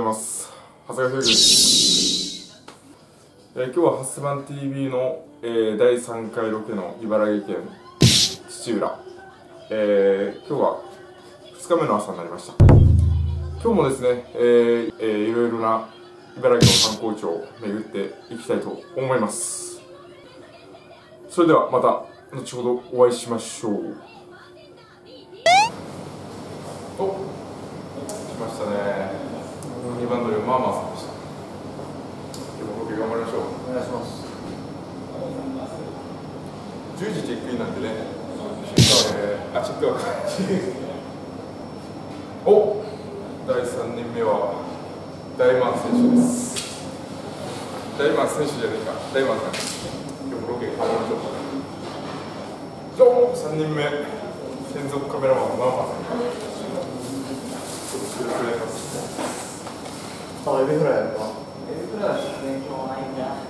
ます。長谷川博之です。今日はハスマン TV の、第3回ロケの茨城県土浦、今日は2日目の朝になりました。今日もですね、いろいろな茨城の観光地を巡っていきたいと思います。それではまた後ほどお会いしましょう。お、来ましたね。2番乗りまあまあさんでした。今日もロケ頑張りましょう。 お願いします。 10時チェックインなんでね。チェックアウト。お、第3人目は大満選手です。大満選手じゃねえか、大満さん。今日もロケ頑張りましょう。どうも3人目、専属カメラマンのママさん。ちょっとよろしくお願いします。 エビフライやるか。 エビフライはですね、今日はないんだ。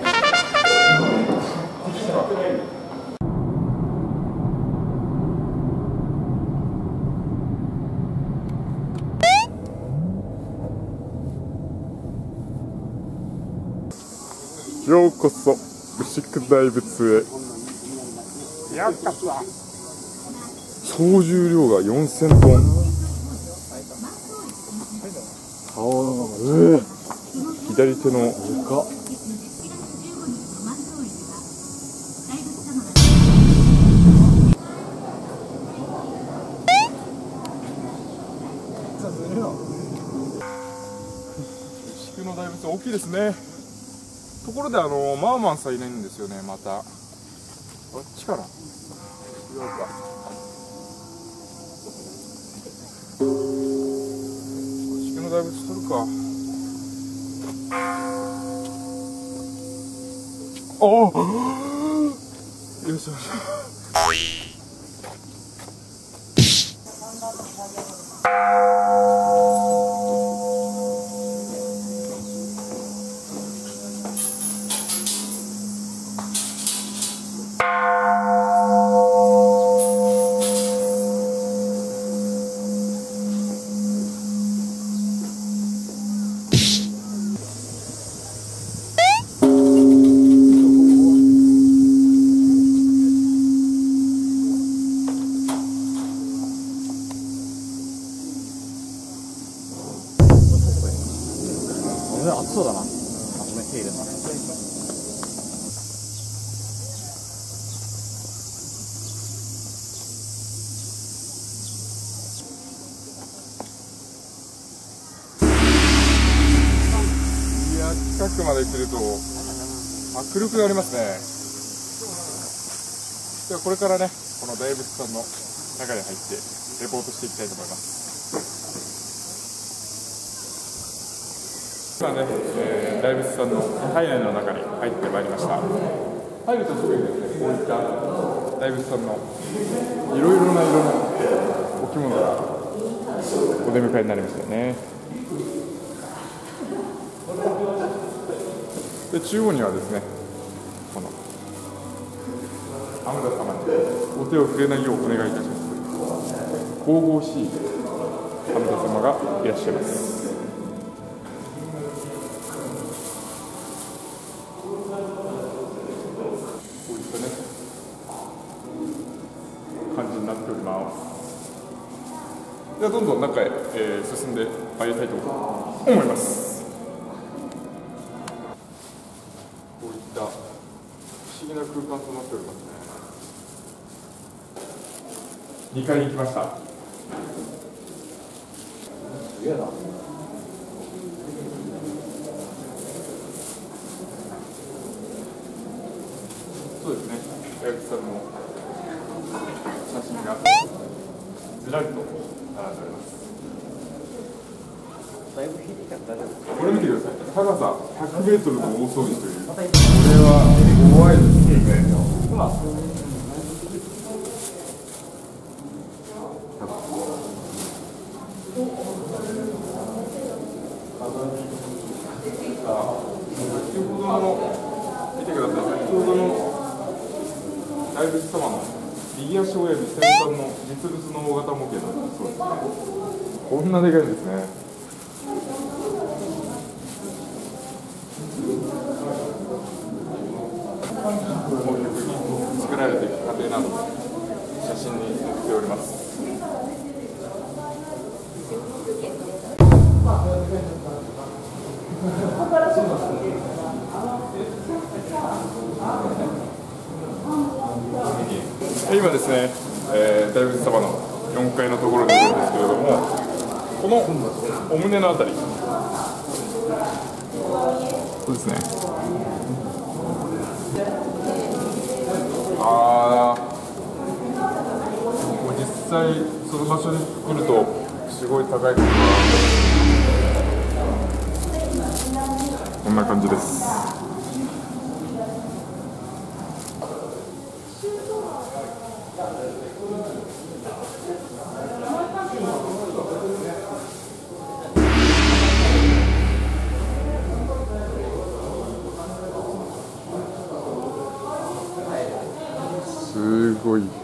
ようこそ牛久大仏へ。やった総重量が4000トン。左手の牛久の大仏大きいですね。ところでマーマンさんいないんですよね。またあっちかな、違うか。牛久の大仏取るか。ああ、よいしょ。 暑そうだな。ごめん、手入れます。 いや、近くまで来ると迫力がありますね。ではこれからね、この大仏さんの中に入ってレポートしていきたいと思います。今ね、大仏さんの体内の中に入ってまいりました。入るとすぐにですね、こういった大仏さんのいろいろな色の置物がお出迎えになりましたよね。で、中央にはですね、この阿弥陀様にお手を触れないようお願いいたします。神々しい阿弥陀様がいらっしゃいます。感じになっております。ではどんどん中へ、進んでまいりたいと思います。こういった不思議な空間となっておりますね。2階に来ました。 すげえな。 そうですね、大仏さんの写真がずらりと並んでおります。 だいぶ引いてきたから大丈夫。 これ見てください。高さ100メートルの大掃除という。これは怖いですね。先ほどの見てください。先ほどの大仏様の右足親指先端の実物の大型模型なんです。そうですね。こんなでかいんですね。 に作られていく過程など写真に載っております。今ですね、大仏様の4階のところにいるんですけれども、このお胸のあたり、そうですね。実際その場所に来るとすごい高いことがこんな感じです。すごい。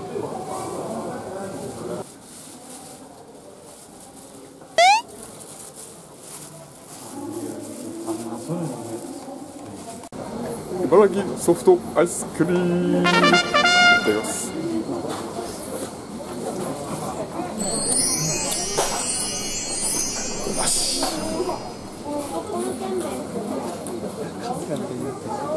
茨城ソフトアイスクリームいただきます。よし。